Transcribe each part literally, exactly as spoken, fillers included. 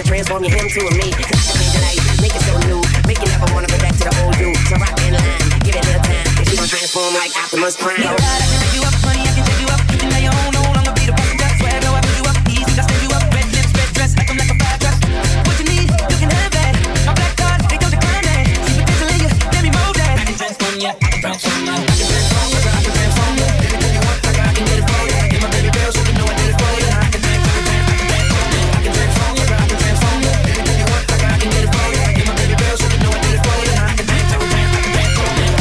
transform you him to a me. I can change your life, make it so new, make you never wanna go back to the old you. So rock in line, give it a little time, and she gon' transform like Optimus Prime. Yeah, right, I can take you up, honey, I can take you up. You can have your own, no longer be the passenger. Swag, go, I put you up, easy, I stand you up. Red lips, red dress, like I'm like a fire dress. What you need, you can have that. My black card, they don't decline that. See potential in you, let me mold that. I can transform you, I can transform you, I can transform you, I can transform you. Anything you want, I can, I can get it for you. Get my baby girl, so you know I did it for you. I can transform you, I can transform you, I can transform you, I can transform you. Anything you want, I can, I can get it for you. Get my baby girl, so you know I did it for you. I can transform you, I can transform you.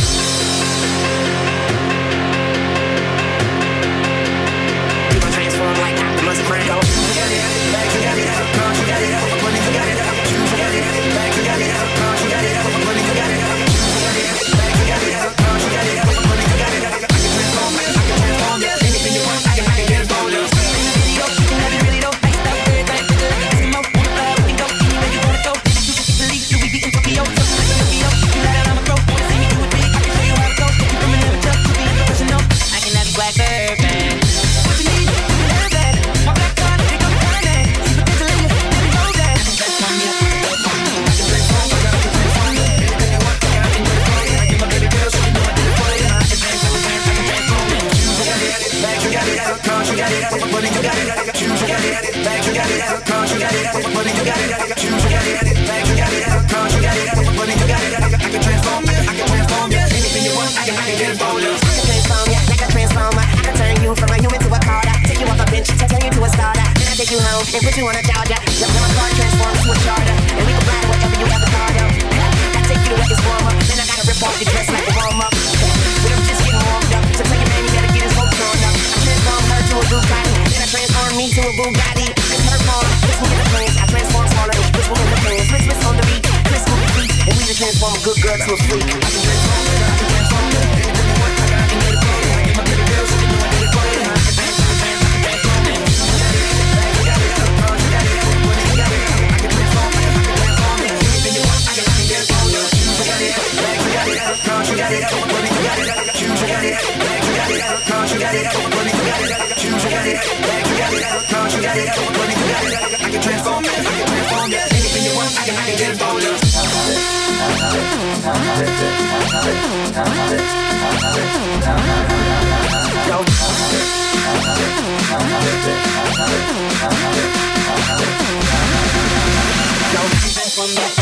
You gon' transform like Optimus Prime. You got it, back, you got it, come, you got it, money, you got it, you got it, back, you got it, come, you got it, money, you got it, you got it, back, you got it, come, you got it, money, you got it. I can transform it, I can transform it. Anything you want, I can, I can get it for you. Video, you can have it really though. Nice stuff, very bad, good, good, some more. Wanna fly, we can go anywhere you wanna go. You can Italy, you we be in Tokyo, Tokyo. You got it, I'm a pro. Wanna see me do it big? I can show you how it goes. You from an amateur to be a professional. I can have you black urban. What you need, you can have that. My black card, they gon' find that. See potential in you, let me hold that. I can transform you, I can transform you, I can transform you. Anything you want, I can, I can get it for you. I get my baby girl, so you know I did it for you. I can transform, I can, I can transform you. You got it, back, you got it, come, you got it, money, you got it. You got it, back, you got it, come, you got it, money, you got it. You got it, back, you got it, come, you got it, money, you got it. I can transform you, I can transform you. Anything you want, I can, I can get it for you. I can transform you, like a transformer. I can turn you from a human to a carder. Take you off a bench, turn you to a starter. Then I take you home and put you on a charger. Jump on my car, transform to a charter, and we can ride wherever you ever call up. I take you to where it's warmer, then I gotta rip off your dress like a warm up. But I'm just getting warmed up, so tell your man you gotta get his hopes on up. I transform her to a Bugatti, then I transform me to a Bugatti. It's her form, this one in the plans. I transform smaller, this one in the plans. Switch, switch on the beat, twist on the feet, and we just transform a good girl to a freak. I can transform it, I can transform it. Anything you want, I can, I can get it for you. I get my baby girl, so you know I did it for you. I can transform it, I can transform it. You got it, back, you got it, come, you got it, money, you got it. I can transform it, I can transform it. Anything you want, I can, I can get it for you. You got it, back, you got it, come, you got it, money, you got it. You got it, back, you got it, come, you got it, money, you got it. You got it, back, you got it, come, you got it, money, you got it. I can transform it, I can transform it. Anything you want, I can, I can get it for you. Go. Go.